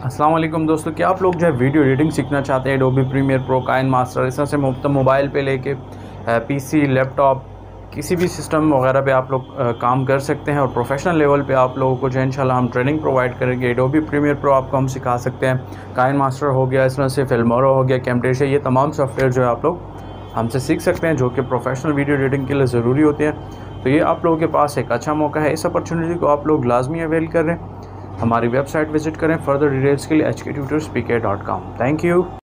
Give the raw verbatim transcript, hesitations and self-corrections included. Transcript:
अस्सलाम वालेकुम दोस्तों, क्या आप लोग जो है वीडियो एडिटिंग सीखना चाहते हैं? एडोबी प्रीमियर प्रो, काइनमास्टर, इस तरह से मुफ्त मोबाइल पे लेके पीसी, लैपटॉप, किसी भी सिस्टम वगैरह पे आप लोग आ, काम कर सकते हैं और प्रोफेशनल लेवल पे आप लोगों को जो है इंशाल्लाह हम ट्रेनिंग प्रोवाइड करेंगे। एडोबी प्रीमियर प्रो आपको हम सिखा सकते हैं, काइनमास्टर हो गया, इस तरह से फिल्मोरा हो गया, कैमटेशिया, ये तमाम सॉफ्टवेयर जो है आप लोग हमसे सीख सकते हैं जो कि प्रोफेशनल वीडियो एडिटिंग के लिए ज़रूरी होते हैं। तो ये आप लोगों के पास एक अच्छा मौका है, इस अपॉर्चुनिटी को आप लोग लाजमी अवेल करें। हमारी वेबसाइट विज़िट करें। फर्दर डिटेल्स के लिए H K tutors P K dot com. Thank you.